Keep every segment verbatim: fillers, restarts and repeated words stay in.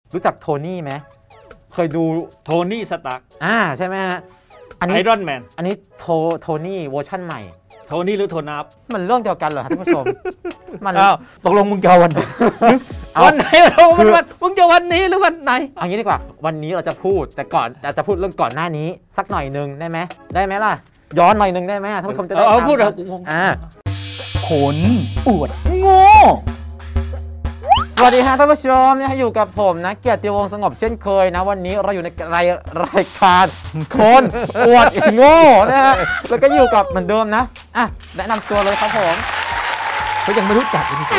รู้จักโทนี่ไหมเคยดูโทนี่สตาร์อ่าใช่ไหมฮะอันนี้ไอรอนแมนอันนี้โทโทนี่เวอร์ชั่นใหม่โทนี่หรือโทนับมันเรื่องเดียวกันเหรอท่านผู้ชมมันตกลงมึงจะวันไหนวันไหนเราวันมึงจะวันนี้หรือวันไหนเอางี้ดีกว่าวันนี้เราจะพูดแต่ก่อนจะพูดเรื่องก่อนหน้านี้สักหน่อยนึงได้ไหมได้ไหมล่ะย้อนหน่อยนึงได้ไหมท่านผู้ชมจะได้เอาพูดเอาอ่าผลอวดโง่สวัสดีฮะท่านผู้ชมเนี่ยอยู่กับผมนะเกียรติวงศ์สงบเช่นเคยนะวันนี้เราอยู่ในรายรายการคนอวดโง่นะฮะแล้วก็อยู่กับเหมือนเดิมนะอ่ะแนะนำตัวเลยครับผมเขายังไม่รู้จักเลย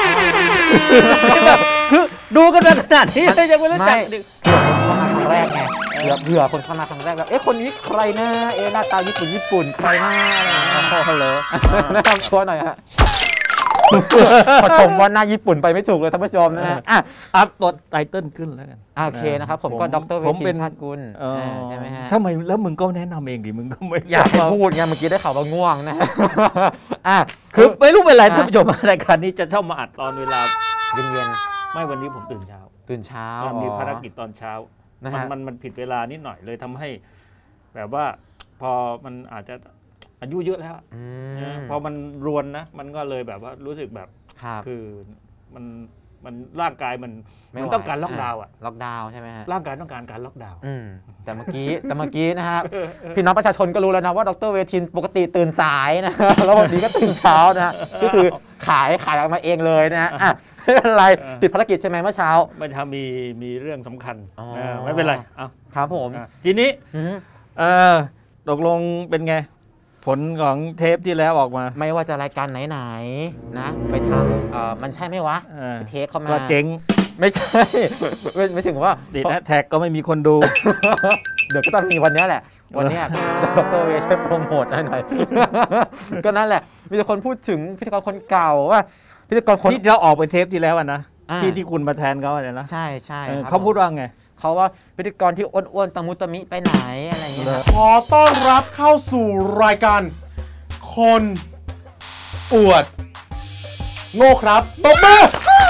คือดูกันมาขนาดนี้ยังไม่รู้จักเผื่อคนเข้ามาครั้งแรกไงเผื่อเผื่อคนเข้ามาครั้งแรกแล้วเอ๊ะคนนี้ใครนะเอ๊ะหน้าตาญี่ปุ่นญี่ปุ่นใครนะอะไรฮัลโหลแนะนำตัวหน่อยฮะพอชมว่าหน้าญี่ปุ่นไปไม่ถูกเลยท่านผู้ชมนะฮะอ่ะอัพตัวไตเติ้ลขึ้นแล้วกันโอเคนะครับผมก็ดร.เวทินชาติกุลใช่ไหมฮะทำไมแล้วมึงก็แนะนำเองดิมึงก็ไม่อยากพูดไงเมื่อกี้ได้ข่าวว่าง่วงนะอ่ะคือไม่รู้เป็นไรท่านผู้ชมรายการนี้จะเข้ามาอัดตอนเวลาเย็นๆไม่วันนี้ผมตื่นเช้าตื่นเช้ามีภารกิจตอนเช้ามันมันมันผิดเวลานิดหน่อยเลยทำให้แบบว่าพอมันอาจจะอายุเยอะแล้วพอมันรวนนะมันก็เลยแบบว่ารู้สึกแบบคือมันมันร่างกายมันมันต้องการล็อกดาวน์อะล็อกดาวน์ใช่ไหมฮะร่างกายต้องการการล็อกดาวน์แต่เมื่อกี้แต่เมื่อกี้นะฮะพี่น้องประชาชนก็รู้แล้วนะว่าดร.เวทินปกติตื่นสายนะแล้ววันนี้ก็ตื่นเช้านะฮะก็คือขายขายออกมาเองเลยนะฮะไม่เป็นไรติดภารกิจใช่ไหมเมื่อเช้าไม่ทำมีมีเรื่องสำคัญไม่เป็นไรเอาครับผมทีนี้เออตกลงเป็นไงผลของเทปที่แล้วออกมาไม่ว่าจะรายการไหนๆนะไปทำเอ่อมันใช่ไหมวะเทปเข้ามาก็เจ๊งไม่ใช่ไม่ไม่ถึงว่าติดนะแท็กก็ไม่มีคนดูเดี๋ยวก็ต้องมีวันนี้แหละวันนี้ดร.เวช่วยโปรโมทหน่อยก็นั่นแหละมีแต่คนพูดถึงพิธีกรคนเก่าว่าพิธีกรคนที่เราออกไปเทปที่แล้วนะที่ที่คุณมาแทนเขาเนี่ยนะใช่ใช่เขาพูดว่าไงเขาว่าพิธีกรที่อ้วนๆตะมุตะมิไปไหนอะไรอย่างเงี้ยขอต้อนรับเข้าสู่รายการคนอวดโง่ครับตบมือ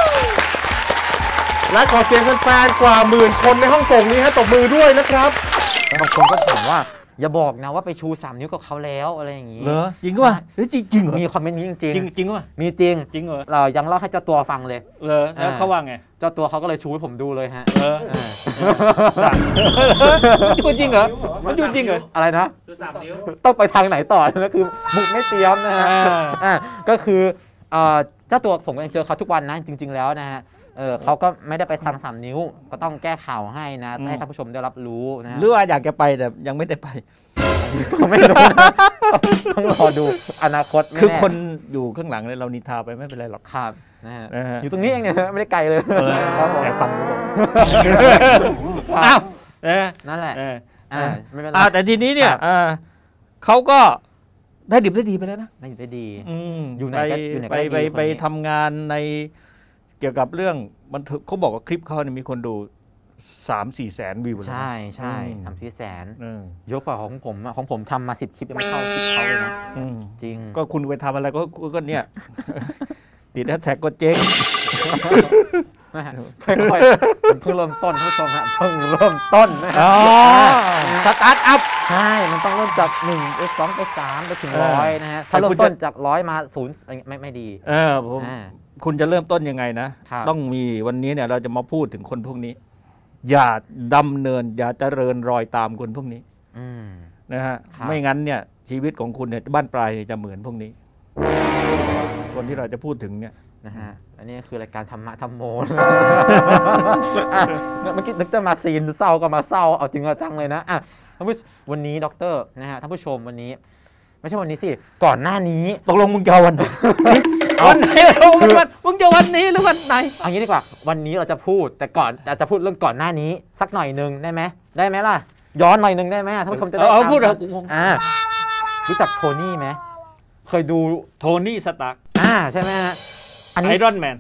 และขอเสียงแฟนๆกว่าหมื่นคนในห้องส่งนี้ฮะตบมือด้วยนะครับบางคนก็ถามว่าอย่าบอกนะว่าไปชูสามนิ้วกับเขาแล้วอะไรอย่างงี้เหรอจริงป่ะเฮ้ยจริงจริงเหรอมีคอมเมนต์นี้จริงจริงจริงป่ะมีจริงจริงเหรอเรายังเล่าให้เจ้าตัวฟังเลยเหรอแล้วเขาว่าไงเจ้าตัวเขาก็เลยชูให้ผมดูเลยฮะเออมันชูจริงเหรอมันชูจริงเหรออะไรนะชูสามนิ้วต้องไปทางไหนต่อนะคือบุกไม่เตรียมนะฮะอ่าก็คือเจ้าตัวผมก็ยังเจอเขาทุกวันนะจริงๆแล้วนะฮะเออเขาก็ไม่ได้ไปทางสามนิ้วก็ต้องแก้ข่าวให้นะให้ท่านผู้ชมได้รับรู้นะหรือว่าอยากจะไปแต่ยังไม่ได้ไปก็ไม่รู้นะต้องรอดูอนาคตคือคนอยู่ข้างหลังเนี่ยเรานินทาไปไม่เป็นไรหรอกครับนะฮะอยู่ตรงนี้เองเนี่ยไม่ได้ไกลเลยแอบฟังดูอ้าวนั่นแหละไม่เป็นไรแต่ทีนี้เนี่ยเขาก็ได้ดิบได้ดีไปแล้วนะได้ดิบได้ดีอยู่ในไปไปไปทำงานในเกี่ยวกับเรื่องมันเขาบอกว่าคลิปเขาเนี่ยมีคนดูสามสี่แสนวิวใช่ใช่ทำสี่แสนเยอะกว่าของผมของผมทำมาสิบคลิปยังไม่เข้าคลิปเขาเลยนะจริงก็คุณไปทำอะไรก็ก็เนี่ยติดแฮชแท็กก็เจ๊งค่อยๆเพิ่งเริ่มต้นท่านผู้ชมฮะเพิ่งเริ่มต้นนะอ๋อสตาร์ทอัพใช่มันต้องเริ่มจากหนึ่งไปสองไปสามไปถึงร้อยนะฮะถ้าเริ่มต้นจากร้อยมาศูนย์ไม่ไม่ดีเออผมคุณจะเริ่มต้นยังไงนะต้องมีวันนี้เนี่ยเราจะมาพูดถึงคนพวกนี้อย่าดำเนินอย่าเจริญรอยตามคนพวกนี้นะฮะไม่งั้นเนี่ยชีวิตของคุณเนี่ยบ้านปลายจะเหมือนพวกนี้คนที่เราจะพูดถึงเนี่ยนะฮะอันนี้คือรายการธรรมะธรรมโมเมื่อกี้นึกจะมาซีนเศร้าก็มาเศร้าเอาจริงเอาจังเลยนะอ่ะท่านผู้วันนี้ด็อกเตอร์นะฮะท่านผู้ชมวันนี้ไม่ใช่วันนี้สิก่อนหน้านี้ตกลงมึงจะวันไหนวันไหนวันมึงจะวันนี้หรือวันไหนเอางี้ดีกว่าวันนี้เราจะพูดแต่ก่อนจะพูดเรื่องก่อนหน้านี้สักหน่อยนึงได้ไหมได้ไหมล่ะย้อนหน่อยนึงได้ไหมท่านผู้ชมจะได้เอาพูดเอาอ่ารู้จักโทนี่ไหมเคยดูโทนี่สตาร์อ่าใช่ไหมฮะอันนี้ไอรอนแมน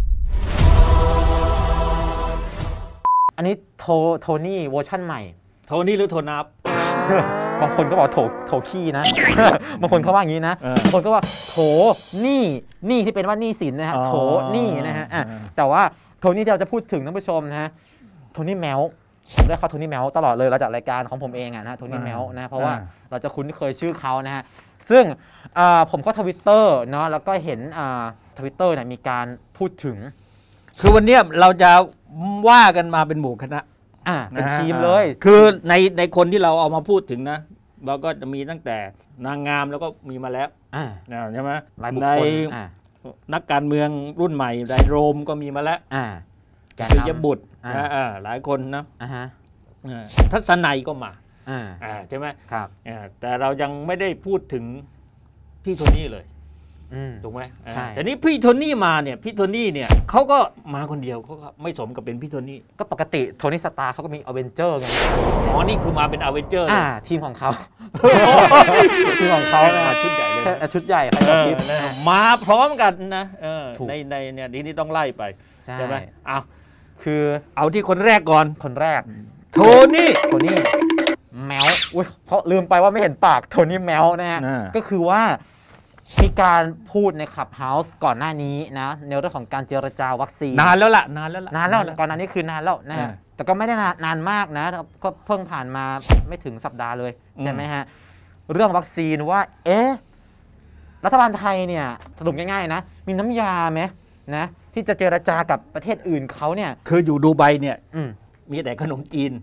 อันนี้โทโทนี่เวอร์ชั่นใหม่โทนี่หรือโทนับบางคนก็บอกโถโถขี้นะบางคนเขาว่าอย่างนี้นะบางคนก็ว่าโถนี่นี่ที่เป็นว่านี่สินนะฮะโถนี่นะฮะแต่ว่าโถนี่ที่เราจะพูดถึงท่านผู้ชมนะฮะโทนี่แมวผมได้เขาโทนี่แมวตลอดเลยเราจากรายการของผมเองอะนะโทนี่แมวนะเพราะว่าเราจะคุ้นเคยชื่อเขานะฮะซึ่งผมก็ทวิตเตอร์เนาะแล้วก็เห็นทวิตเตอร์เนี่ยมีการพูดถึงคือวันนี้เราจะว่ากันมาเป็นหมู่คณะอ่าเป็นทีมเลยคือในในคนที่เราเอามาพูดถึงนะเราก็จะมีตั้งแต่นางงามแล้วก็มีมาแล้วใช่ไหมในนักการเมืองรุ่นใหม่ไดโรมก็มีมาแล้วปิยบุตรหลายคนนะทัศนัยก็มาใช่ไหมครับแต่เรายังไม่ได้พูดถึงพี่โทนี่เลยถูกไหมใช่แต่นี้พี่โทนี่มาเนี่ยพี่โทนี่เนี่ยเขาก็มาคนเดียวเขาก็ไม่สมกับเป็นพี่โทนี่ก็ปกติโทนี่สตาร์เขาก็มีอเวนเจอร์ไงอ๋อนี่คือมาเป็นอเวนเจอร์อ่าทีมของเขาทีมของเขามาชุดใหญ่เลยชุดใหญ่ใครก็คิดมาพร้อมกันนะในในเนี่ยทีนี้ต้องไล่ไปใช่ไหมเอาคือเอาที่คนแรกก่อนคนแรกโทนี่โทนี่แมวอุ้ยเพราะลืมไปว่าไม่เห็นปากโทนี่แมวนะฮะก็คือว่ามีการพูดในคลับเฮาส์ก่อนหน้านี้นะในเรื่องของการเจรจาวัคซีนนานแล้วล่ะนานแล้วนานแล้วก่อนหน้านี้คือนานแล้วนะฮะแต่ก็ไม่ได้นานมากนะก็เพิ่งผ่านมาไม่ถึงสัปดาห์เลยใช่ไหมฮะเรื่องวัคซีนว่าเอ๊ะรัฐบาลไทยเนี่ยสรุปง่ายๆนะมีน้ำยาไหมนะที่จะเจรจากับประเทศอื่นเขาเนี่ยคืออยู่ดูไบเนี่ยมีแต่ขนมจีน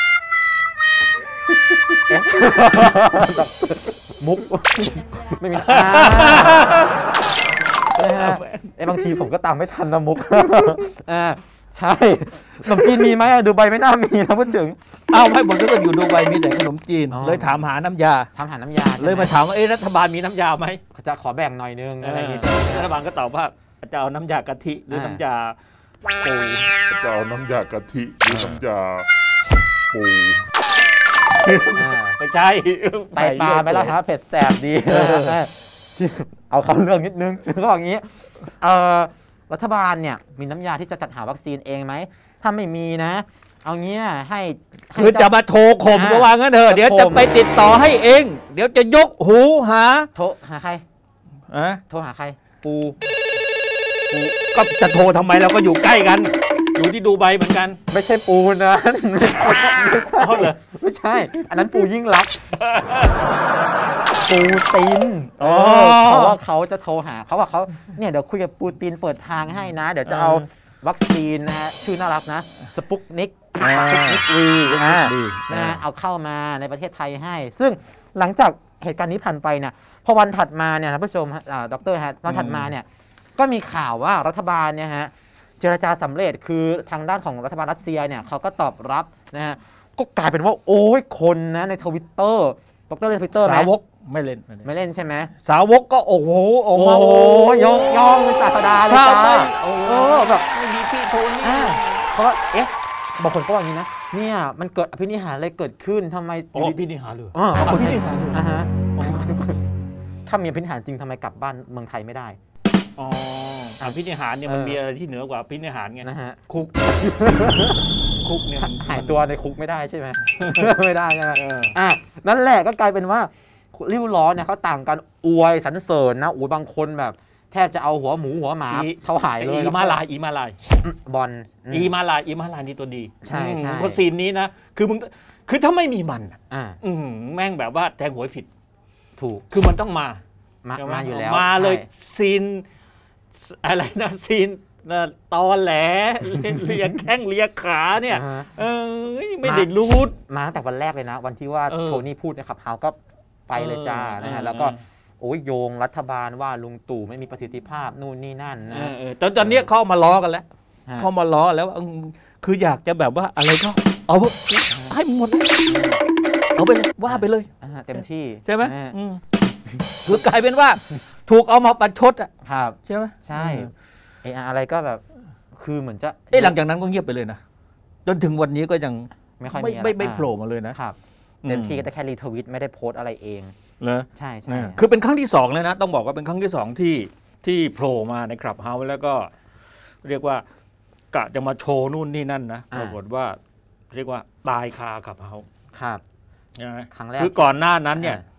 มุกไม่มีไอ้บางทีผมก็ตามไม่ทันนะมุกอ่าใช่ขนมจีนมีไหมดูไบไม่น่ามีนะพูดถึงอ้าวไม่ผมก็อยู่ดูไบมีแต่ขนมจีนเลยถามหาน้ำยาถามหาน้ำยาเลยมาถามว่าเอ๊ะรัฐบาลมีน้ำยาไหมจะขอแบ่งหน่อยนึงอะไรอย่างนี้รัฐบาลก็ตอบว่าจะเอาน้ำยากะทิหรือน้ำยาปูจะเอาน้ำยากะทิหรือน้ำยาปูไม่ใช่ไตปลาไปแล้วครับเผ็ดแสบดีเอาเข้าเรื่องนิดนึงก็อย่างนี้รัฐบาลเนี่ยมีน้ำยาที่จะจัดหาวัคซีนเองไหมถ้าไม่มีนะเอางี้ให้คือจะมาโทรข่มก็ว่างั้นเถอะเดี๋ยวจะไปติดต่อให้เองเดี๋ยวจะยกหูหาโทรหาใครอะโทรหาใครปูปูก็จะโทรทำไมเราก็อยู่ใกล้กันอยู่ที่ดูไบเหมือนกันไม่ใช่ปูนะไม่ใช่ไม่ใช่ไม่ใช่อันนั้นปูยิ่งรักปูตินเพราะว่าเขาจะโทรหาเขาว่าเขาเนี่ยเดี๋ยวคุยกับปูตินเปิดทางให้นะเดี๋ยวจะเอาวัคซีนนะฮะชื่อน่ารักนะสปุกนิกสปุกนิกวีนะฮะเอาเข้ามาในประเทศไทยให้ซึ่งหลังจากเหตุการณ์นี้ผ่านไปเนี่ยพอวันถัดมาเนี่ยท่านผู้ชมดร.ฮะวันถัดมาเนี่ยก็มีข่าวว่ารัฐบาลเนี่ยฮะเจรจาสำเร็จคือทางด้านของรัฐบาลรัสเซียเนี่ยเขาก็ตอบรับนะฮะก็กลายเป็นว่าโอ้ยคนนะในทวิตเตอร์ดร.เล่นทวิตเตอร์ไหมสาวกไม่เล่นไม่เล่นใช่ไหมสาวกก็โอ้โหโอ้โหยองยองเป็นศาสดาเลยจ้าโอ้แบบไม่มีพี่โทนี่เพราะว่าเอ๊ะบางคนก็ว่าอย่างนี้นะเนี่ยมันเกิดอภินิหารอะไรเกิดขึ้นทำไมอภินิหารเลยอ๋ออภินิหารเลยอ่าฮะถ้ามีอภินิหารจริงทำไมกลับบ้านเมืองไทยไม่ได้อ๋ออภินิหารเนี่ยมันมีอะไรที่เหนือกว่าอภินิหารไงนะฮะคุกคุกเนี่ยหายตัวในคุกไม่ได้ใช่ไหมไม่ได้ใช่ไหมอ่ะนั่นแหละก็กลายเป็นว่าริ้วล้อเนี่ยเขาต่างกันอวยสรรเสริญนะอุ้ยบางคนแบบแทบจะเอาหัวหมูหัวหมาเขาหายเลยอีมาลายอีมาลายบอลอีมาลายอีมาลายนี่ตัวดีใช่ใช่เพราะซีนนี้นะคือมึงคือถ้าไม่มีมันอ่าแม่งแบบว่าแทงหวยผิดถูกคือมันต้องมามามาอยู่แล้วมาเลยซีนอะไรนะซีนตอแหลเลียแข้งเลียขาเนี่ยเออไม่ได้รู้มาตั้งแต่วันแรกเลยนะวันที่ว่าโทนี่พูดนะครับเฮาก็ไปเลยจ้านะฮะแล้วก็โอ้ยโยงรัฐบาลว่าลุงตู่ไม่มีประสิทธิภาพนู่นนี่นั่นนะตอนตอนนี้เข้ามาล้อกันแล้วเข้ามาล้อแล้วคืออยากจะแบบว่าอะไรก็เอาให้หมดเอาไปว่าไปเลยเต็มที่ใช่ไหมคือกลายเป็นว่าถูกเอามาประชดอ่ะครับใช่ไหมใช่ไอ้อะไรก็แบบคือเหมือนจะไอ้หลังจากนั้นก็เงียบไปเลยนะจนถึงวันนี้ก็ยังไม่ค่อยไม่ไม่ไม่โผล่มาเลยนะครับเต็มที่ก็ได้แค่รีทวิตไม่ได้โพสอะไรเองเหรอใช่ใช่คือเป็นครั้งที่สองเลยนะต้องบอกว่าเป็นครั้งที่สองที่ที่โผล่มาในคลับเฮาส์แล้วก็เรียกว่ากะจะมาโชว์นู่นนี่นั่นนะปรากฏว่าเรียกว่าตายคาคลับเฮาส์ครับใช่ไหมครั้งแรกคือก่อนหน้านั้นเนี่ย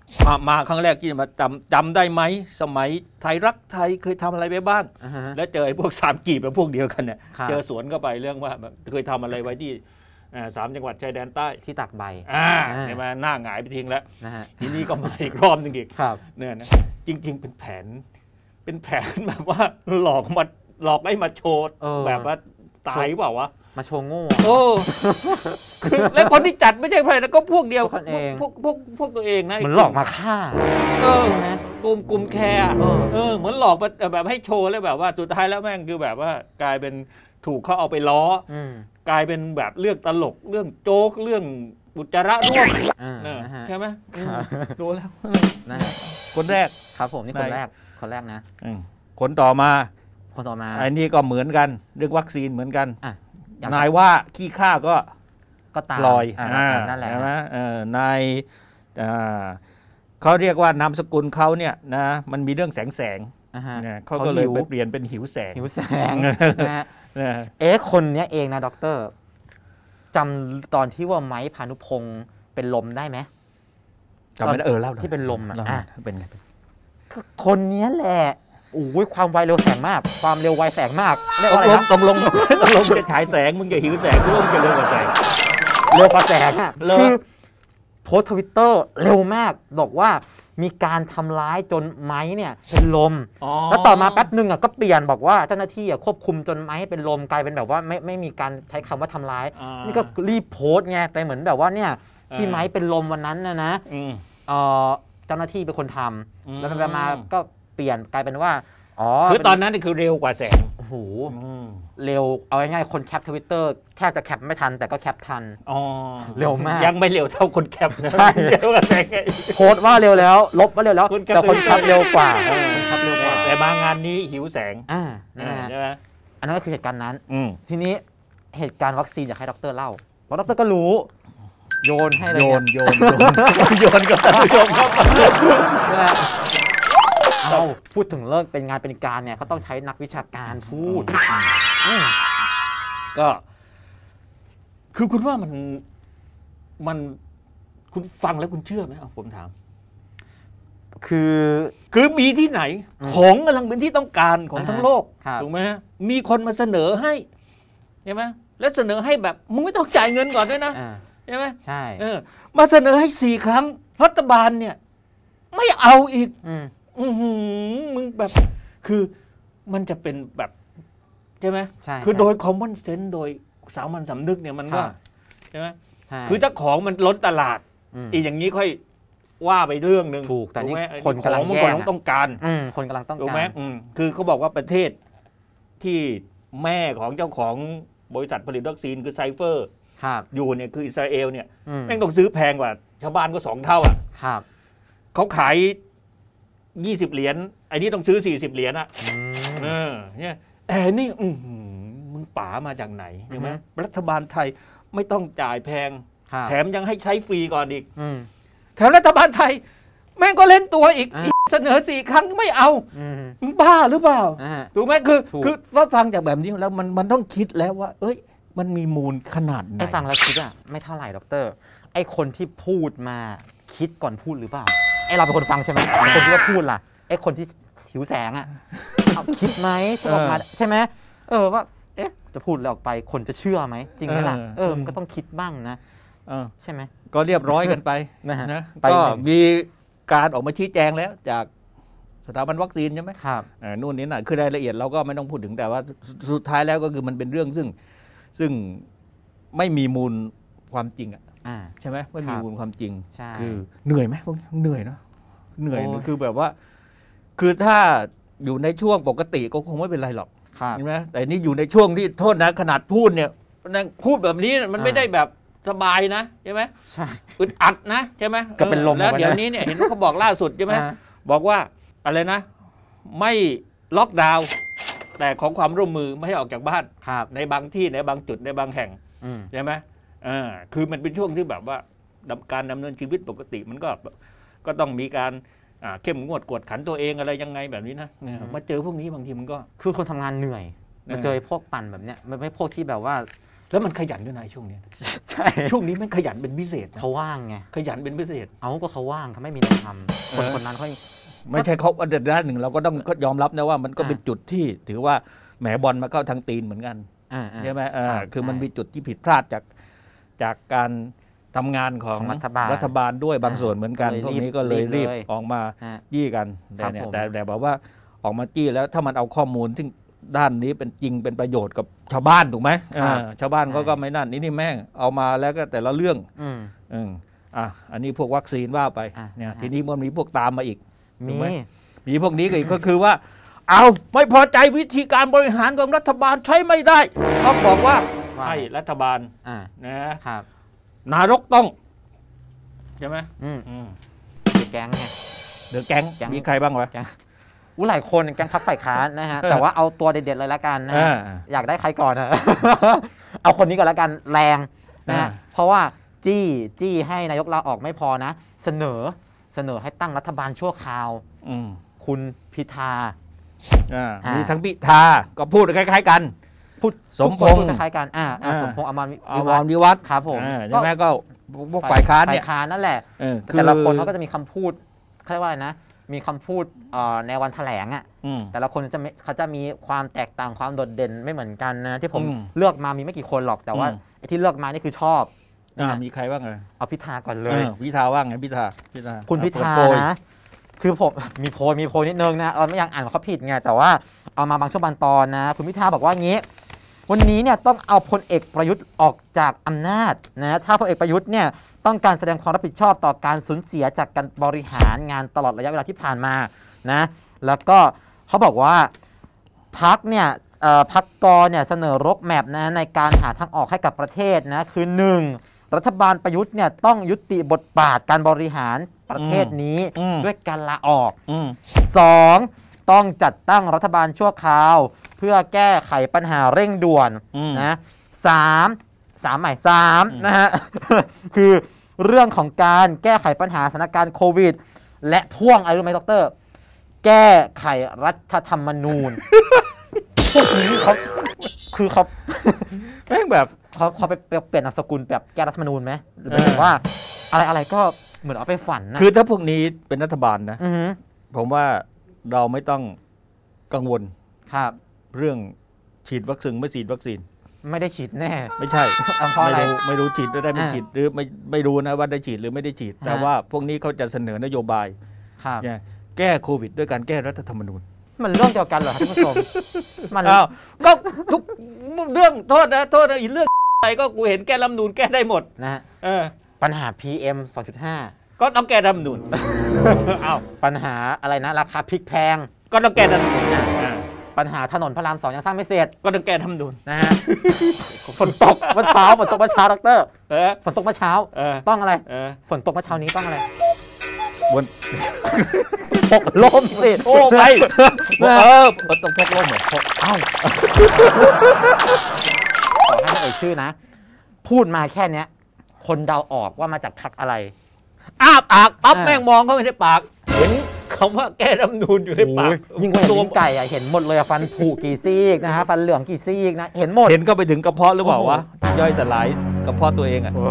มามาครั้งแรกที่มาจำจำได้ไหมสมัยไทยรักไทยเคยทำอะไรไปบ้าง uh-huh. แล้วเจอไอ้พวกสามกีบกับพวกเดียวกันเนี่ยครับเจอสวนเข้าไปเรื่องว่าเคยทำอะไรไว้ที่อ่าสามจังหวัดชายแดนใต้ที่ตากใบอ่าอ่าใช่ไหมหน้าหงายไปทิ้งแล้วนะฮะทีนี้ก็มาอีกรอบหนึงอีกครับเนี่ยนะจริง ๆ เป็นแผนเป็นแผนแบบว่าหลอกมาหลอกให้มาโชว์เออแบบว่าตายเปล่าวะมาโชว์โง่โอ้คือแล้วคนที่จัดไม่ใช่ใครนะก็พวกเดียวพวกกันเองพวกพวกพวกตัวเองนะเหมือนหลอกมาฆ่าเออใช่ไหมกลุ่มกลุ่มแคร์อะเออเออเหมือนหลอกมาแบบให้โชว์แล้วแบบว่าสุดท้ายแล้วแม่งคือแบบว่ากลายเป็นถูกเขาเอาไปล้ออืมกลายเป็นแบบเรื่องตลกเรื่องโจ๊กเรื่องอุจจาระร่วมอ่าเออนะฮะใช่ไหมครับดูแล้วนะฮะคนแรกครับผมนี่คนได้แรกคนแรกนะอืมคนต่อมาคนต่อมาไอ้นี่ก็เหมือนกันเรื่องวัคซีนเหมือนกันอ่ะอย่างนายว่าขี้ข้าก็ก็ตามลอยอ่าอ่านั่นแหละใช่ไหมเออนายอ่าเขาเรียกว่านามสกุลเขาเนี่ยนะมันมีเรื่องแสงแสงอ่าฮะเนี่ยเขาก็เลยหิวไปเปลี่ยนเป็นหิวแสงหิวแสงนะฮะนะเอ๊ะคนเนี้ยเองนะด็อกเตอร์จำตอนที่ว่าไม้พานุพงศ์เป็นลมได้ไหมจำไม่ได้เออเล่าหน่อยที่เป็นลมอะล่าหน่ยอ่ะเป็นไงคนเนี้ยแหละโอ้ยความไวเร็วแสงมาก ความเร็วไวแสงมากเรียกตว่าก อะไรลงนะตกลงตกลงจะฉายแสงมึงจะหิวแสงหรือว่ามึงจะเร็วกว่าแสงเร็วกว่าแสงอ่ะเหรอคือโพสทวิตเตอร์เร็วมากบอกว่ามีการทำร้ายจนไม้เนี่ยเป็นลม แล้วต่อมาแป๊บหนึ่งอ่ะก็เปลี่ยนบอกว่าเจ้าหน้าที่อ่ะควบคุมจนไม้เป็นลมกลายเป็นแบบว่าไม่ไม่มีการใช้คำว่าทำร้ายอ่านี่ก็รีบโพสต์ไงไปเหมือนแบบว่าเนี่ยที่อ่าไม้เป็นลมวันนั้นนะนะอืมเอ่อเจ้าหน้าที่เป็นคนทำอืมแล้วไปๆมาก็เปลี่ยนกลายเป็นว่าอ๋อคือตอนนั้นนี่คือเร็วกว่าแสงโอ้โหอืมเร็วเอาง่ายๆคนแคปทวิตเตอร์แทบจะแคปไม่ทันแต่ก็แคปทันอ๋อเร็วมากยังไม่เร็วเท่าคนแคปใช่เร็วกว่าแสงไงโพสต์ว่าเร็วแล้ว ลบว่าเร็วแล้วคนแคปแต่คนแคปเร็วกว่าเออคนแคปเร็วกว่าแต่มางานนี้หิวแสงอ่านั่นแหละใช่ไหมอันนั้นก็คือเหตุการณ์นั้นอืมทีนี้เหตุการณ์วัคซีนอยากให้ดรเล่าเพราะดรก็รู้ โยนให้เลยโยนโยนโยนโยนกับท่านผู้ชมครับเนี่ยเอาพูดถึงเลิกเป็นงานเป็นการเนี่ยเขาต้องใช้นักวิชาการพูดอืมก็ คือคุณว่ามันมันคุณฟังแล้วคุณเชื่อไหมเอาผมถามคือคือมีที่ไหนอืมของกำลังเป็นที่ต้องการของอ่าฮะทั้งโลกครับถูกไหมฮะมีคนมาเสนอให้ใช่ไหมและเสนอให้แบบมึงไม่ต้องจ่ายเงินก่อนด้วยนะอ่าใช่ไหมใช่เออมาเสนอให้สี่ครั้งรัฐบาลเนี่ย ไม่เอาอีกอืมอือหือมึงแบบคือมันจะเป็นแบบใช่ไหมใช่คือโดย common sense โดยสามัญสำนึกเนี่ยมันก็ครับใช่ไหมใช่คือถ้าของมันล้นตลาดมอีกอย่างนี้ค่อยว่าไปเรื่องหนึ่งถูกแต่นี่ไหมคนกำลังของมันแย่กำงลังอะต้องการอืมคนกำลังต้องถูกกาไหมรอืมคือเขาบอกว่าประเทศที่แม่ของเจ้าของบริษัทผลิตวัคซีนคือไซเฟอร์ครับอยู่เนี่ยคืออิสราเอลเนี่ยอืมแม่งต้องซื้อแพงกว่าชาวบ้านก็สองเท่าอ่ะครับเขาขายยี่สิบเหรียญไอ้นี่ต้องซื้อสี่สิบเหรียญอ่ะอืมเออเนี่ยแต่นี่อื้อหือมึงป๋ามาจากไหนใช่ไหมอือฮึรัฐบาลไทยไม่ต้องจ่ายแพงครับแถมยังให้ใช้ฟรีก่อนอีกอืมแถมรัฐบาลไทย แม่งก็เล่นตัวอีกอ่าอีกเสนอสี่ครั้งไม่เอาอืมมึงบ้าหรือเปล่าอ่าถูกไหมคือถูกคือว่าฟังจากแบบนี้แล้วมันมันต้องคิดแล้วว่า เอ้ย มันมีมูลขนาดไหนไอ้ฟังแล้วคิดอะไม่เท่าไหร่ด็อกเตอร์ไอ้คนที่พูดมาคิดก่อนพูดหรือเปล่าไอ้เราเป็นคนฟังใช่ไหมคนที่ว่าพูดล่ะไอ้คนที่หิวแสงอะเอาคิดไหมพูดออกมาใช่ไหมเออว่าเอ๊ะจะพูดแล้วออกไปคนจะเชื่อไหมจริงไหมล่ะเออมันก็ต้องคิดบ้างนะเออใช่ไหมก็เรียบร้อยกันไปนะฮะนะไปก็หนึ่งมีการออกมาชี้แจงแล้วจากสถาบันวัคซีนใช่ไหมครับอ่านู่นนี่น่ะคือรายละเอียดเราก็ไม่ต้องพูดถึงแต่ว่าสุสุดท้ายแล้วก็คือมันเป็นเรื่องซึ่งซึ่งไม่มีมูลความจริงอ่ะอ่าใช่ไหมไม่มีครับมูลความจริงใช่คือเหนื่อยไหมพวกนี้เหนื่อยเนาะเหนื่อยโอ้ยคือแบบว่า คือถ้าอยู่ในช่วงปกติก็คงไม่เป็นไรหรอกครับใช่ไหมแต่นี่อยู่ในช่วงที่โทษนะขนาดพูดเนี่ยนั่งพูดแบบนี้มันไม่อ่าได้แบบสบายนะใช่ไหมใช่อึดอัดนะใช่ไหมก็เป็นลมออแล้วออกมาเดี๋ยวนะนี้เนี่ยเห็นเขาบอกล่าสุดใช่ไหมอ่าบอกว่าอะไรนะ ไม่ล็อกดาวน์แต่ของความร่วมมือไม่ให้ออกจากบ้านครับในบางที่ในบางจุดในบางแห่งอืมใช่ไหมอ่าคือมันเป็นช่วงที่แบบว่าดำการดำเนินชีวิตปกติมันก็ก็ต้องมีการอ่าเข้มงวดกวดขันตัวเองอะไรยังไงแบบนี้นะเนี่ยอืมมาเจอพวกนี้บางทีมันก็คือคนทำงานเหนื่อยเออมาเจอพวกปั่นแบบเนี้ยมันไม่พวกที่แบบว่าแล้วมันขยันด้วยนายช่วงนี้ใช่ช่วงนี้มันขยันเป็นพิเศษเขาว่างไงขยันเป็นพิเศษเอาก็เขาว่างเขาไม่มีอะไรทำคนคนนั้นเขาไม่ใช่เขาเดือดร้อนหนึ่งเราก็ต้องยอมรับนะว่ามันก็เป็นจุดที่ถือว่าแหมบอลมาเข้าทางตีนเหมือนกันใช่ไหมคือมันมีจุดที่ผิดพลาดจากจากการทำงานของรัฐบาลด้วยบางส่วนเหมือนกันพวกนี้ก็เลยรีบออกมาจี้กันแต่เนี่ยแต่แต่บอกว่าออกมาจี้แล้วถ้ามันเอาข้อมูลที่ด้านนี้เป็นจริงเป็นประโยชน์กับชาวบ้านถูกไหมชาวบ้านเขาก็ไม่นั่นนี่นี่แม่งเอามาแล้วก็แต่ละเรื่องอืมอ่ะอันนี้พวกวัคซีนว่าไปเนี่ยทีนี้มันมีพวกตามมาอีกมีมีพวกนี้อีกก็คือว่าเอาไม่พอใจวิธีการบริหารของรัฐบาลใช้ไม่ได้เขาบอกว่าให้รัฐบาลนะครับนายกต้องใช่ไหมอืมเดือแก๊งไงเดือแก๊งมีใครบ้างวะอู้หลายคนแก๊งพักฝ่ายค้านนะฮะแต่ว่าเอาตัวเด็ดๆเลยละกันนะอยากได้ใครก่อนนะเอาคนนี้ก่อนละกันแรงนะเพราะว่าจี้จี้ให้นายกลาออกไม่พอนะเสนอเสนอให้ตั้งรัฐบาลชั่วคราวคุณพิธามีทั้งพิธาก็พูดคล้ายๆกันพูดสมพงษ์คล้ายๆกันอ่าสมพงษ์อมรวิวัฒน์ครับผมใช่ไหมก็พวกฝ่ายค้านเนี่ยฝ่ายค้านนั่นแหละแต่ละคนเขาก็จะมีคำพูดเขาเรียกว่าอะไรนะมีคำพูดในวันแถลงอ่ะแต่ละคนจะเขาจะมีความแตกต่างความโดดเด่นไม่เหมือนกันนะที่ผมเลือกมามีไม่กี่คนหรอกแต่ว่าไอ้ที่เลือกมานี่คือชอบมีใครบ้างเลยเอาพิธาก่อนเลยพิธาว่างไงพิธาพิธาคุณพิธานะคือผมมีโพยมีโพยนิดนึงนะเราไม่อยากอ่านเขาผิดไงแต่ว่าเอามาบางช่วงบางตอนนะคุณพิธาบอกว่างี้วันนี้เนี่ยต้องเอาพลเอกประยุทธ์ออกจากอำนาจนะถ้าพลเอกประยุทธ์เนี่ยต้องการแสดงความรับผิดชอบต่อการสูญเสียจากการบริหารงานตลอดระยะเวลาที่ผ่านมานะแล้วก็เขาบอกว่าพรรคเนี่ยพรรคกเนี่ยเสนอรถแมพนะในการหาทางออกให้กับประเทศนะคือหนึ่งรัฐบาลประยุทธ์เนี่ยต้องยุติบทบาทการบริหารประเทศนี้ด้วยการลาออกสองต้องจัดตั้งรัฐบาลชั่วคราวเพื่อแก้ไขปัญหาเร่งด่วนนะสามสามใหม่สามนะฮะคือเรื่องของการแก้ไขปัญหาสถานการณ์โควิดและพ่วงอะไรรู้ไหมดร.แก้ไขรัฐธรรมนูญพวกนี้เขาคือเขาแม่งแบบเขาเขาไปเปลี่ยนนามสกุลแบบแก้รัฐธรรมนูญไหมหรือเป็นว่าอะไรอะไรก็เหมือนเอาไปฝันนะคือถ้าพวกนี้เป็นรัฐบาลนะผมว่าเราไม่ต้องกังวลครับเรื่องฉีดวัคซีนไม่ฉีดวัคซีนไม่ได้ฉีดแน่ไม่ใช่ไม่รู้ไม่รู้ฉีดได้ไม่ฉีดหรือไม่ไม่รู้นะว่าได้ฉีดหรือไม่ได้ฉีดแต่ว่าพวกนี้เขาจะเสนอนโยบายแก้โควิดด้วยการแก้รัฐธรรมนูญมันเรื่องเดียวกันเหรอท่านผู้ชมมันก็ทุกเรื่องโทษนะโทษนะอีกเรื่องอะไรก็กูเห็นแก้รัฐธรรมนูญแก้ได้หมดนะปัญหา พี เอ็ม สองจุดห้าก็ต้องแก้รัฐธรรมนูญอ้าวปัญหาอะไรนะราคาพริกแพงก็ต้องแก้รัฐธรรมนูญปัญหาถนนพระรามสองยังสร้างไม่เสร็จก็ต้องแก้รัฐธรรมนูญนะฮะฝนตกเมื่อเช้าฝนตกเมื่อเช้าดร.ฝนตกเมื่อเช้าต้องอะไรฝนตกเมื่อเช้านี้ต้องอะไรบนพกล่มสิโอ้ไปเออต้องพกล่มเหรอเอ้าขอให้ไม่เอ่ยชื่อนะพูดมาแค่นี้คนเดาออกว่ามาจากพรรคอะไรอ้าปากปั๊บแม่งมองเขาไม่ได้ปากเห็นคำว่าแก้รัฐธรรมนูญอยู่ในปากยิ่งกว่าลิ้นไก่อะเห็นหมดเลยฟันผุกี่ซี่นะฮะฟันเหลืองกี่ซี่นะเห็นหมดเห็นก็ไปถึงกระเพาะหรือเปล่าวะย่อยสลายกระเพาะตัวเองอ่ะ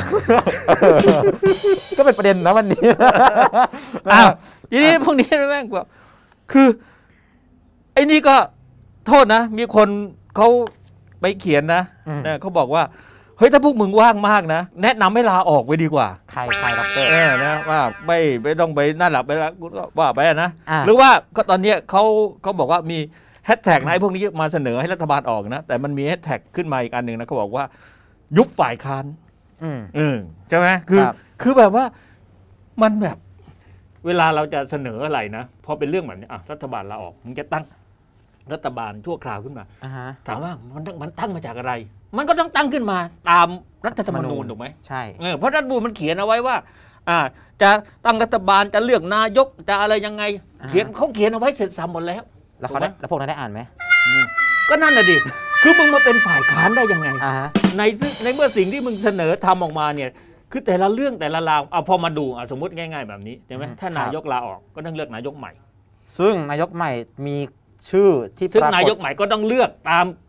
ก็เป็นประเด็นนะวันนี้อ้าวทีนี้พวกนี้แม่งแบบคือไอ้นี่ก็โทษนะมีคนเขาไปเขียนนะเขาบอกว่าเฮ้ยถ้าพวกมึงว่างมากนะแนะนำให้ลาออกไปดีกว่าใครใครดร. เออนะว่าไม่ไม่ต้องไปนั่นหลับไปแล้วก็ว่าไปนะหรือว่าก็ตอนนี้เขาเขาบอกว่ามีแฮชแท็กนะไอ้พวกนี้มาเสนอให้รัฐบาลออกนะแต่มันมีแฮชแท็กขึ้นมาอีกอันหนึ่งนะเขาบอกว่ายุบฝ่ายค้านอืมใช่ไหมคือคือแบบว่ามันแบบเวลาเราจะเสนออะไรนะพอเป็นเรื่องแบบนี้อ่ะรัฐบาลลาออกมึงจะตั้งรัฐบาลชั่วคราวขึ้นมาถามว่ามันมันตั้งมาจากอะไรมันก็ต้องตั้งขึ้นมาตามรัฐธรรมนูญถูกไหมใช่เพราะรัฐธรรมนูญมันเขียนเอาไว้ว่าอ่าจะตั้งรัฐบาลจะเลือกนายกจะอะไรยังไงเขียนเขาเขียนเอาไว้เสร็จสับหมดแล้วแล้วเขาได้แล้วพวกนั้นได้อ่านไหมก็นั่นน่ะดิคือมึงมาเป็นฝ่ายค้านได้ยังไงในในเมื่อสิ่งที่มึงเสนอทำออกมาเนี่ยคือแต่ละเรื่องแต่ละราวเอาพอมาดูอ่ะสมมติง่ายๆแบบนี้ใช่ไหมถ้านายกลาออกก็ต้องเลือกนายกใหม่ซึ่งนายกใหม่มีชื่อที่ซึ่งนายกใหม่ก็ต้องเลือกตาม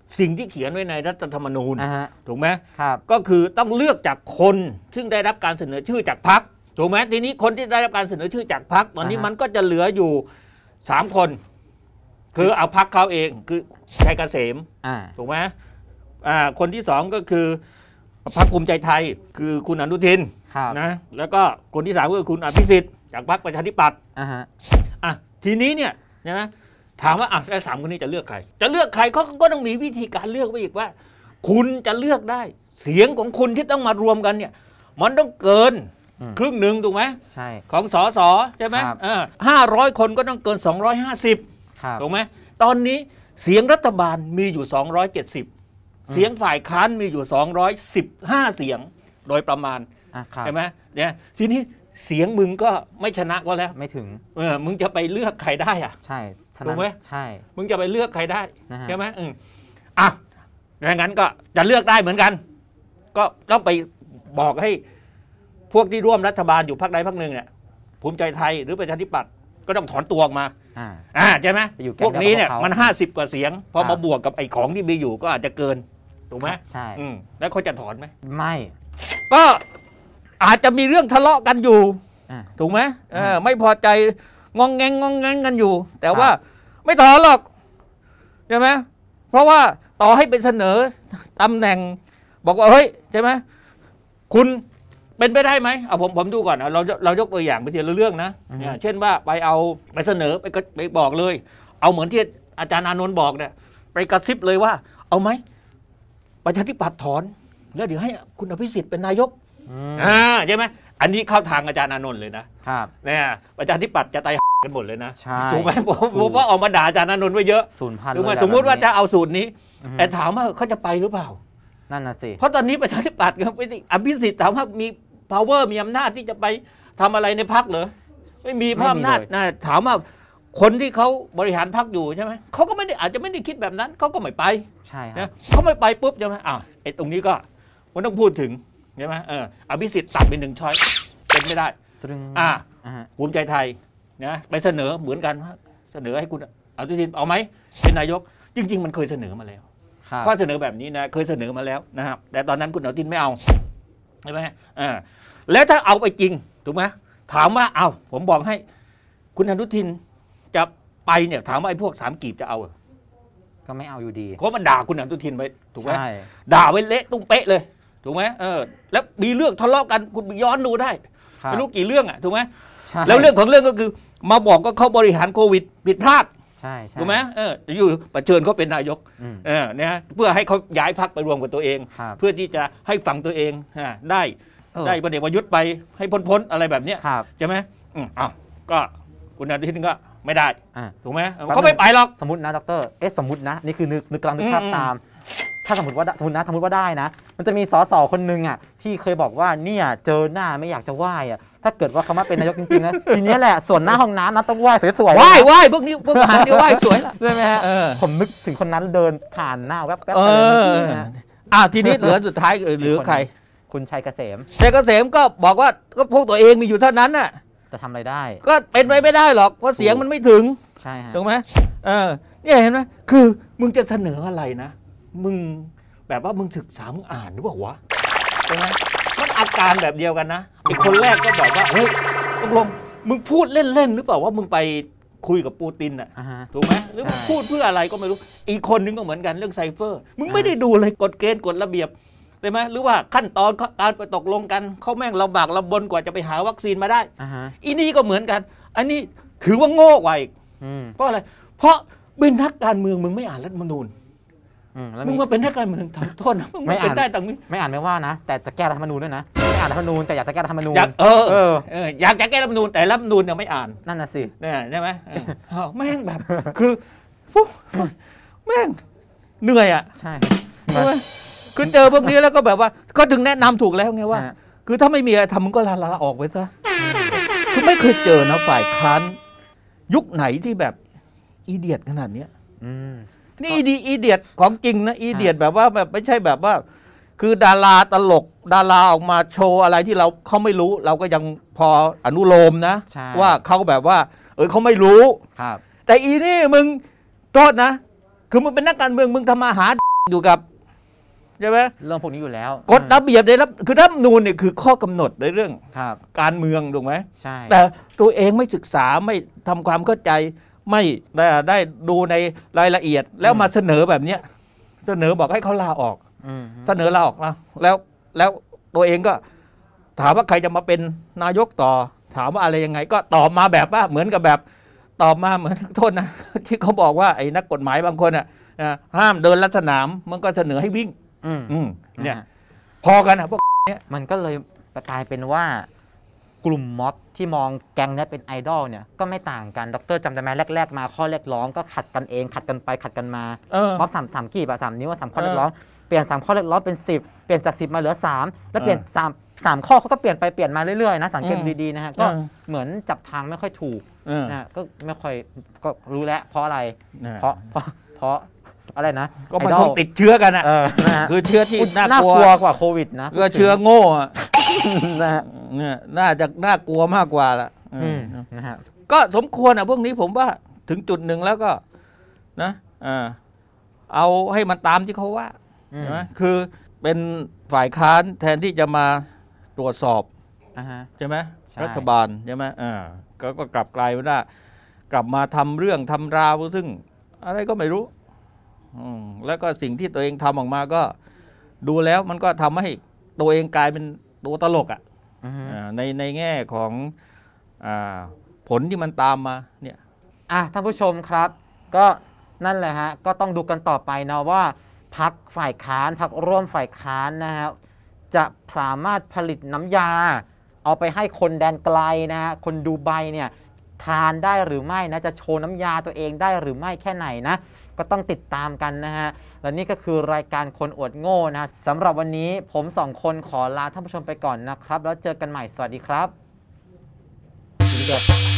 สิ่งที่เขียนไว้ในรัฐธรรมนูญถูกไหมครับก็คือต้องเลือกจากคนซึ่งได้รับการเสนอชื่อจากพรรคถูกไหมทีนี้คนที่ได้รับการเสนอชื่อจากพรรคตอนนี้มันก็จะเหลืออยู่สามคนคือเอาพรรคเขาเองคือชัยเกษมถูกไหมอ่าคนที่สองก็คือพรรคภูมิใจไทยคือคุณอนุทินนะแล้วก็คนที่สามก็คือคุณอภิสิทธิ์จากพรรคประชาธิปัตย์อ่าฮะอ่ะทีนี้เนี่ยนะถามว่าอ่ะแล้วสามคนนี้จะเลือกใครจะเลือกใครเขาก็ต้องมีวิธีการเลือกไว้อีกว่าคุณจะเลือกได้เสียงของคุณที่ต้องมารวมกันเนี่ยมันต้องเกินครึ่งหนึ่งถูกไหมใช่ของสสใช่ไหมห้าร้อยคนก็ต้องเกินสองร้อยห้าสิบถูกไหมตอนนี้เสียงรัฐบาลมีอยู่สองร้อยเจ็ดสิบเสียงฝ่ายค้านมีอยู่สองร้อยสิบห้าเสียงโดยประมาณใช่ไหมเนี่ยทีนี้เสียงมึงก็ไม่ชนะก็แล้วไม่ถึงเออมึงจะไปเลือกใครได้อ่ะใช่ถูกไหมใช่มึงจะไปเลือกใครได้ใช่ไหมอืมอ่ะดังนั้นก็จะเลือกได้เหมือนกันก็ต้องไปบอกให้พวกที่ร่วมรัฐบาลอยู่พรรคใดพรรคหนึ่งเนี่ยภูมิใจไทยหรือประชาธิปัตย์ก็ต้องถอนตัวออกมาอ่าใช่ไหมพวกนี้เนี่ยมันห้าสิบกว่าเสียงพอมาบวกกับไอ้ของที่มีอยู่ก็อาจจะเกินถูกไหมใช่แล้วเขาจะถอนไหมไม่ก็อาจจะมีเรื่องทะเลาะกันอยู่ถูกไหมเออไม่พอใจงองแงงงองแงงกันอยู่แต่ว่าไม่ถอนหรอกใช่ไหมเพราะว่าต่อให้เป็นเสนอตำแหน่งบอกว่าเฮ้ยใช่ไหมคุณเป็นไปได้ไหมเอาผมผมดูก่อนเราเรายกตัวอย่างไปทีละเรื่องนะเนี่ยเช่นว่าไปเอาไปเสนอไปไปบอกเลยเอาเหมือนที่อาจารย์อานนท์บอกเนี่ยไปกระซิบเลยว่าเอาไหมประชาธิปัตย์ถอนแล้วเดี๋ยวให้คุณอภิสิทธิ์เป็นนายกอ่าใช่ไหมอันนี้เข้าทางอาจารย์อานนท์เลยนะครับเนี่ยประชาธิปัตย์จะตายกันหมดเลยนะถูกไหมผมผมว่าออกมาด่าอาจารย์อานนท์ไว้เยอะถูกไหมสมมติว่าจะเอาสูตรนี้แต่ถามว่าเขาจะไปหรือเปล่านั่นน่ะสิเพราะตอนนี้ประชาธิปัตย์กับอภิสิทธิ์ถามว่ามี power มีอำนาจที่จะไปทำอะไรในพรรคเหรอไม่มีอำนาจนะถามว่าคนที่เขาบริหารพรรคอยู่ใช่ไหมเขาก็ไม่ได้อาจจะไม่ได้คิดแบบนั้นเขาก็ไม่ไปใช่นะเขาไม่ไปปุ๊บใช่ไหมอ้าวไอ้ตรงนี้ก็มันต้องพูดถึงใช่ไหมเอออภิสิทธิ์ตัดเป็นหนึ่งช้อยเป็นไม่ได้อ่าภูมิใจไทยนะไปเสนอเหมือนกันเสนอให้คุณอนุทินเอาไหมเป็นนายกจริงๆมันเคยเสนอมาแล้วข้อเสนอแบบนี้นะเคยเสนอมาแล้วนะครับแต่ตอนนั้นคุณอนุทินไม่เอาใช่ไหมอ่าแล้วถ้าเอาไปจริงถูกไหมถามว่าเอาผมบอกให้คุณอนุทินจะไปเนี่ยถามว่าไอ้พวกสามกีบจะเอาก็ไม่เอาอยู่ดีเพราะมันด่าคุณอนุทินไปถูกไหมด่าไว้เละตุ้งเป๊ะเลยถูกไหมเออแล้วมีเรื่องทะเลาะกันคุณย้อนดูได้ไม่รู้กี่เรื่องอ่ะถูกไหมแล้วเรื่องของเรื่องก็คือมาบอกก็เขาบริหารโควิดผิดพลาดใช่ถูกไหมเอออยู่ประเชิญเขาเป็นนายกเออเนี่ยเพื่อให้เขาย้ายพรรคไปรวมกับตัวเองเพื่อที่จะให้ฝั่งตัวเองได้ได้พลเอกประยุทธ์ไปให้พ้นๆอะไรแบบเนี้ยใช่ไหมอืมอ้าวก็คุณอนุทินก็ไม่ได้ถูกไหมเขาไม่ไปหรอกสมมตินะดรเอสสมมตินะนี่คือนึกนึกกลางนึกภาพตามถ้าสมมติว่าสมมตินะสมมติว่าได้นะมันจะมีสสคนนึงอ่ะที่เคยบอกว่าเนี่ยเจอหน้าไม่อยากจะไหว้อ่ะถ้าเกิดว่าเขามาเป็นนายกจริงๆนะทีนี้แหละส่วนหน้าห้องน้ำนะต้องไหว้สวยๆไหว้ไหว้พวกนี้พวกหางเดียวไหว้สวยละใช่ไหมฮะผมนึกถึงคนนั้นเดินผ่านหน้าแว๊บๆเลยอ่าทีนี้เหลือสุดท้ายเหลือใครคุณชัยเกษมชัยเกษมก็บอกว่าก็พวกตัวเองมีอยู่เท่านั้นน่ะจะทำอะไรได้ก็เป็นไปไม่ได้หรอกเพราะเสียงมันไม่ถึงใช่ฮะถูกไหมเออเนี่ยเห็นไหมคือมึงจะเสนออะไรนะมึงแบบว่ามึงศึกษามึงอ่านหรือเปล่าวะใช่ไหมมันอาการแบบเดียวกันนะไอ้คนแรกก็บอกว่าเฮ้ยตกลงมึงพูดเล่นๆหรือเปล่าว่ามึงไปคุยกับปูตินอ่ะถูกไหมหรือมึงพูดเพื่ออะไรก็ไม่รู้อีกคนนึงก็เหมือนกันเรื่องไซเฟอร์มึงไม่ได้ดูเลยกฎเกณฑ์กฎระเบียบใช่ไหมหรือว่าขั้นตอนการไปตกลงกันเขาแม่งลำบากลำบนกว่าจะไปหาวัคซีนมาได้อีนี่ก็เหมือนกันอันนี้ถือว่าโง่กว่าอีกเพราะอะไรเพราะเป็นนักการเมืองมึงไม่อ่านรัฐธรรมนูญมึงมาเป็นนักการเมืองทำโทษนะมึงไม่อ่านได้ตรงนี้ไม่อ่านไม่ว่านะแต่จะแก้รัฐธรรมนูญด้วยนะไม่อ่านรัฐธรรมนูญแต่อยากจะแก้รัฐธรรมนูญเออเอออยากจะแก้รัฐธรรมนูญแต่รัฐธรรมนูญเนี่ยไม่อ่านนั่นน่ะสิเนี่ยใช่ไหมแม่งแบบคือฟุ๊แม่งเหนื่อยอ่ะใช่คือเจอพวกนี้แล้วก็แบบว่าก็ถึงแนะนำถูกแล้วไงว่าคือถ้าไม่มีอะไรทำมึงก็ลาลาออกไปซะคือไม่เคยเจอนะฝ่ายค้านยุคไหนที่แบบอีเดียดขนาดนี้นี่อีดีอีเดียดของจริงนะอีเดียดแบบว่าแบบไม่ใช่แบบว่าคือดาราตลกดาราออกมาโชว์อะไรที่เราเขาไม่รู้เราก็ยังพออนุโลมนะว่าเขาแบบว่าเออเขาไม่รู้แต่อีนี่มึงโทษนะคือมึงเป็นนักการเมืองมึงทำมาหาอยู่กับใช่ไหมเรื่องพวกนี้อยู่แล้วกฎระเบียบในรัฐคือรัฐธรรมนูญเนี่ยคือข้อกำหนดในเรื่องครับการเมืองถูกไหมใช่แต่ตัวเองไม่ศึกษาไม่ทำความเข้าใจไม่ได้ได้ดูในรายละเอียดแล้วมาเสนอแบบเนี้ยเสนอบอกให้เขาลาออกอืมเสนอลาออกแล้วแล้วแล้วตัวเองก็ถามว่าใครจะมาเป็นนายกต่อถามว่าอะไรยังไง ก็ตอบมาแบบว่าเหมือนกับแบบตอบมาเหมือนโทษนะ ที่เขาบอกว่าไอ้นักกฎหมายบางคนอ่ะนะห้ามเดินลัดสนามมันก็เสนอให้วิ่งอืมอืมเนี่ยะฮะพอกันอ่ะพวกเนี้ยมันก็เลยกลายเป็นว่ากลุ่มม็อบที่มองแก๊งนี้เป็นไอดอลเนี่ยก็ไม่ต่างกันดรจำได้ไหมแรกๆมาข้อเรียกร้องก็ขัดกันเองขัดกันไปขัดกันมาเออม็อบสามสามกีบอะสามนิ้วอะสามข้อเออเรียกร้องเปลี่ยนสามข้อเรียกร้องเป็นสิบเปลี่ยนจากสิบมาเหลือสามแล้วเปลี่ยนเออสามสามข้อเขาก็เปลี่ยนไปเปลี่ยนมาเรื่อยๆนะสังเกตอืมดีๆนะฮะก็เออเหมือนจับทางไม่ค่อยถูกเออนะก็ไม่ค่อยก็รู้แล้วเพราะอะไรนะเพราะเพราะเพราะอะไรนะก็มันไอดคอลงติดเชื้อกันอ่ะเออนะฮะคือเชื้อที่น่าน่ากลัวกลัวกว่าโควิดนะก็เชื้อโง่อะนะฮะเนี่ยน่าจะน่ากลัวมากกว่าละอืมนะฮะก็สมควรอ่ะพวกนี้ผมว่าถึงจุดหนึ่งแล้วก็นะอ่าเอาให้มันตามที่เขาว่าอืมใช่ไหมคือเป็นฝ่ายค้านแทนที่จะมาตรวจสอบอ่าฮะใช่ไหมใช่รัฐบาลใช่ไหมอ่าก็ก็กลับกลายเป็นว่ากลับมาทำเรื่องทำราวซึ่งอะไรก็ไม่รู้อืมแล้วก็สิ่งที่ตัวเองทำออกมาก็ดูแล้วมันก็ทำให้ตัวเองกลายเป็นตัวตลกอ่ะอือฮึอ่าในในแง่ของอาผลที่มันตามมาเนี่ยอ่ะท่านผู้ชมครับ ก็นั่นแหละฮะก็ต้องดูกันต่อไปนะว่าพักฝ่ายค้านพักร่วมฝ่ายค้านนะฮะจะสามารถผลิตน้ำยา เอาไปให้คนแดนไกลนะฮะคนดูไบเนี่ยทานได้หรือไม่นะจะโชว์น้ำยาตัวเองได้หรือไม่แค่ไหนนะก็ต้องติดตามกันนะฮะและนี่ก็คือรายการคนอวดโง่นะสำหรับวันนี้ผมสองคนขอลาท่านผู้ชมไปก่อนนะครับแล้วเจอกันใหม่สวัสดีครับ